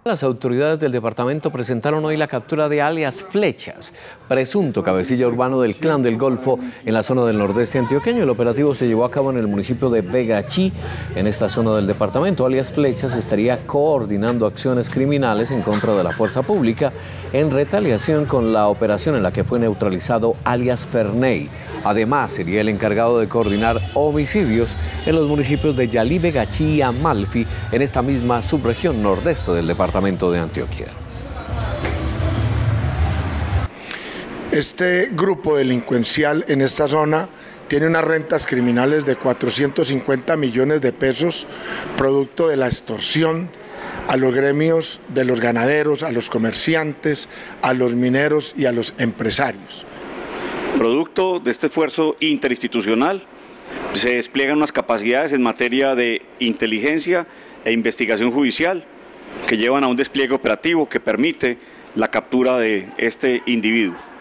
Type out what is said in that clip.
Las autoridades del departamento presentaron hoy la captura de alias Flechas, presunto cabecilla urbano del Clan del Golfo en la zona del nordeste antioqueño. El operativo se llevó a cabo en el municipio de Vegachí, en esta zona del departamento. Alias Flechas estaría coordinando acciones criminales en contra de la fuerza pública en retaliación con la operación en la que fue neutralizado alias Ferney. Además, sería el encargado de coordinar homicidios en los municipios de Yalí, Vegachí y Amalfi, en esta misma subregión nordeste del departamento de Antioquia. Este grupo delincuencial en esta zona tiene unas rentas criminales de 450 millones de pesos, producto de la extorsión a los gremios de los ganaderos, a los comerciantes, a los mineros y a los empresarios. Producto de este esfuerzo interinstitucional, se despliegan unas capacidades en materia de inteligencia e investigación judicial que llevan a un despliegue operativo que permite la captura de este individuo.